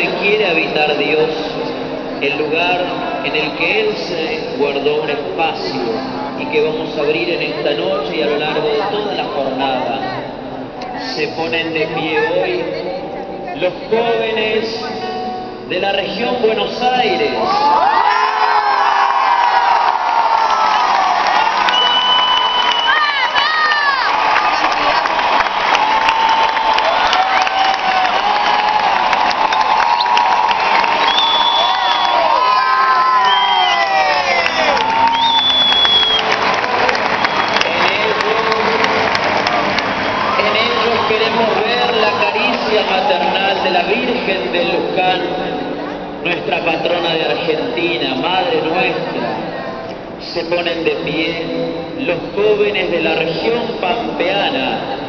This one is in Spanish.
donde quiere habitar Dios, el lugar en el que Él se guardó un espacio y que vamos a abrir en esta noche y a lo largo de toda la jornada. Se ponen de pie hoy los jóvenes de la región Buenos Aires. Queremos ver la caricia maternal de la Virgen de Luján, nuestra patrona de Argentina, Madre nuestra. Se ponen de pie los jóvenes de la región pampeana,